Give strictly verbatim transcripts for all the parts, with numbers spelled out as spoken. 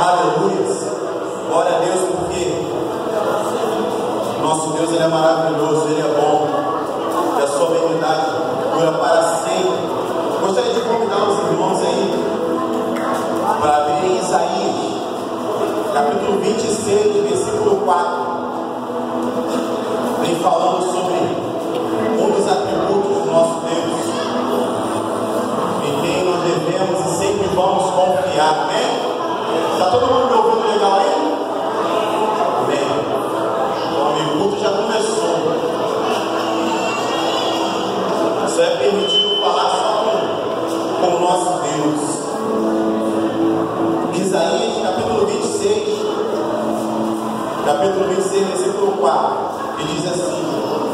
Aleluia. Glória a Deus, porque nosso Deus, Ele é maravilhoso, Ele é bom, e a sua benignidade dura para sempre. Gostaria de convidar os irmãos aí para abrir Isaías, capítulo vinte e seis, versículo quatro. Vem falando sobre um dos atributos do nosso Deus, em quem nós devemos e sempre vamos confiar. Amém? Está todo mundo me ouvindo legal aí? Amém. O culto já começou. Só é permitido falar só com, com o nosso Deus. Isaías, capítulo vinte e seis, capítulo vinte e seis, versículo quatro, que diz assim: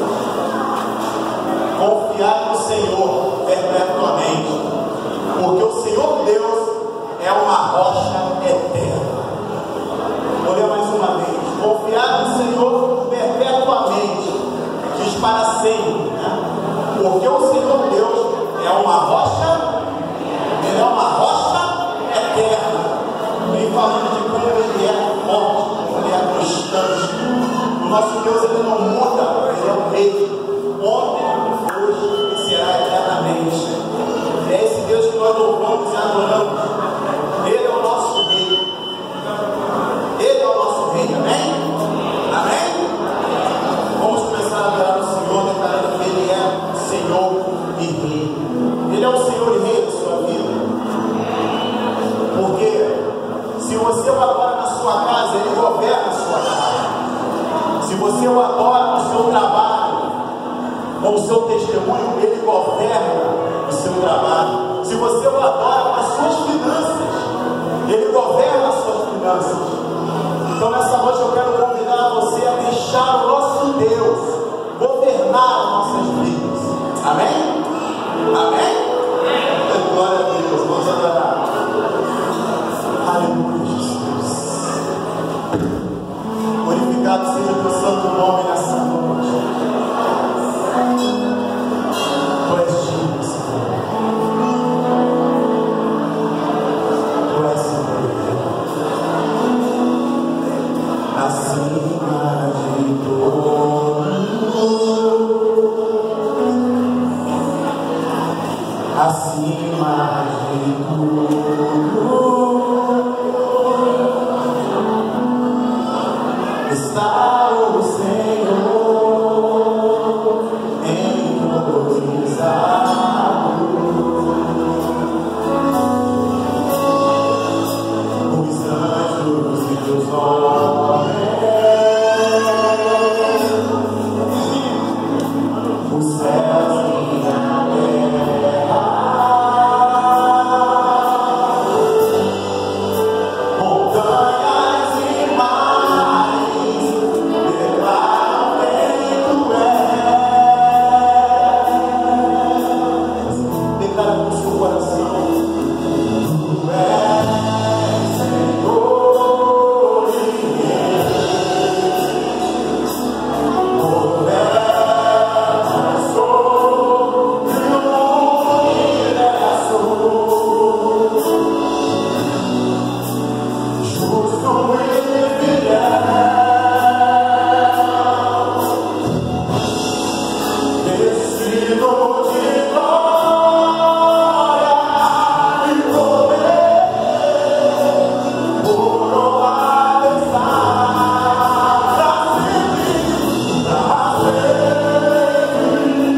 confiai no Senhor perpetuamente, porque o Senhor Deus é uma rocha eterna. Vou ler mais uma vez. Confiai no Senhor perpetuamente, diz para sempre, né? Porque o Senhor Deus é uma rocha, Ele é uma rocha eterna. Vem falando de como Ele é forte, como Ele é constante. O nosso Deus, Ele não muda, Ele é o mesmo, ontem, hoje e será eternamente. É esse Deus que nós louvamos e adoramos. Ele é o nosso Rei. Ele é o nosso Rei, amém? Amém? Vamos começar a adorar o Senhor, declarando que Ele é Senhor e Rei. Ele é o Senhor e Rei da sua vida. Porque se você o adora na sua casa, Ele governa a sua casa. Se você o adora no seu trabalho, com o seu testemunho, Ele governa o seu trabalho. Se você o adora com as suas finanças, Ele governa as suas finanças. Então nessa noite eu quero convidar você a deixar o nosso Deus governar as nossas vidas. Amém? Amém? Glória a Deus, vamos adorar. Aleluia, Jesus. Glorificado seja o teu santo nome nessa noite. Tu és digno, Senhor. Tu és Senhor. Acima de tudo, acima de tudo está o Senhor entronizado. Os anjos e os homens, os céus e a terra, montanhas e mares declaram quem tu és. Declara com o seu coração: tu és Senhor e Rei, governa sobre o universo, justo e fiel, vestido de glória e poder, coroado está pra sempre, pra sempre,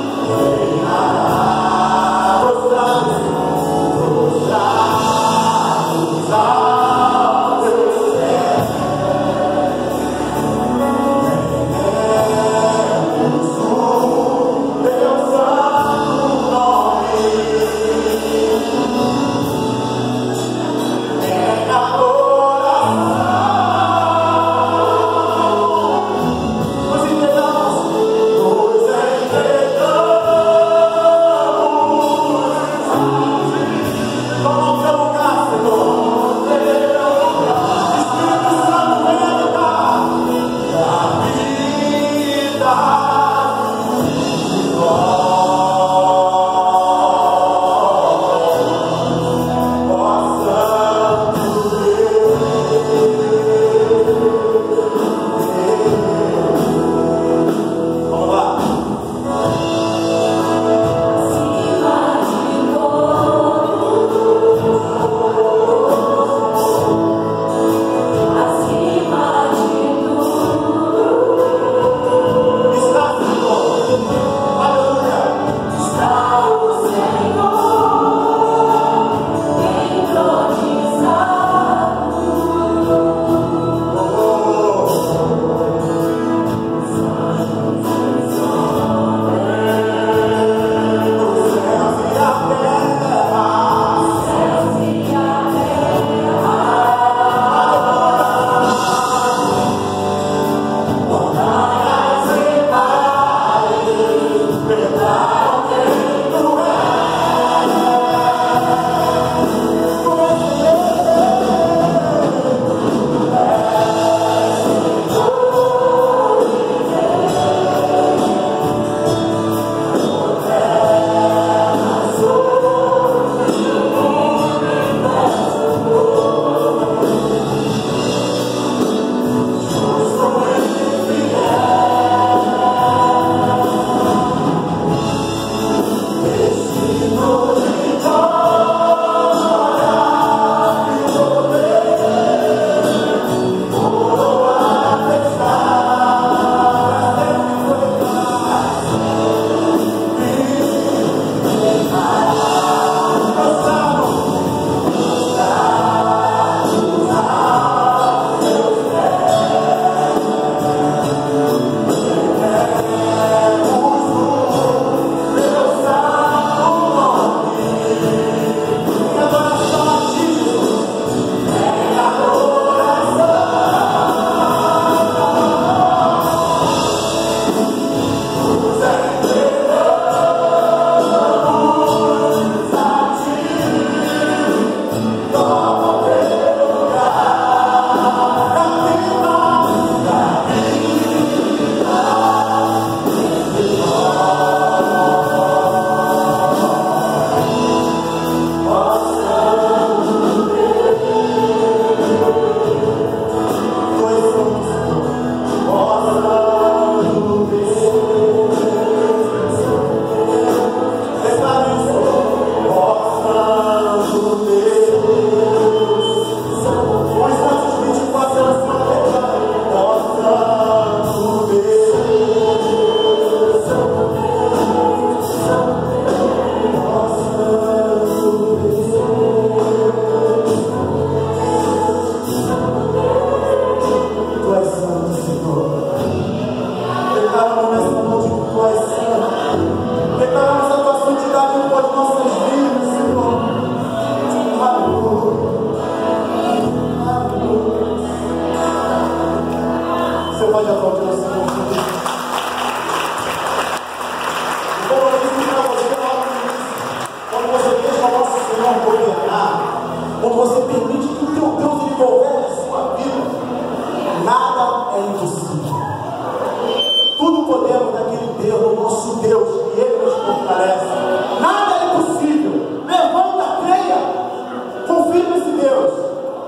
reinará prostrados, prostrados aos teus pés. Rendemos o teu santo nome, em adoração. Nos entregamos, nos entregamos. Toma o teu lugar, Senhor.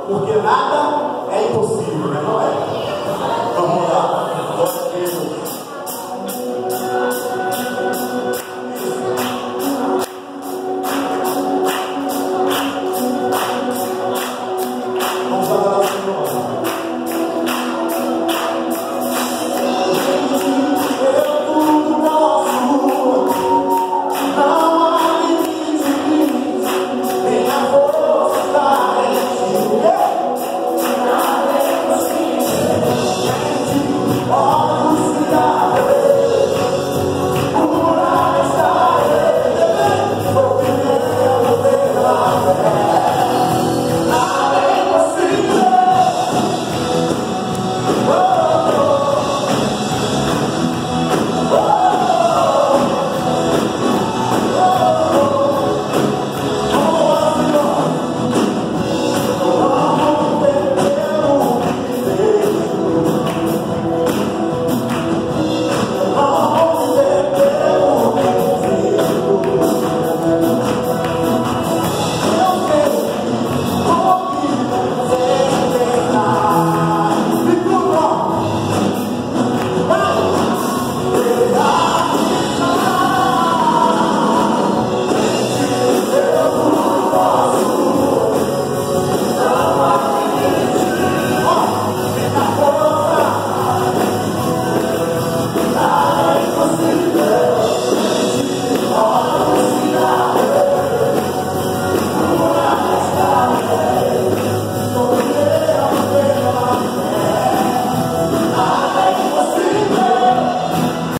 porque nada é impossível, né? Não é? Vamos lá. Glória a Deus. Vamos adorar o Senhor.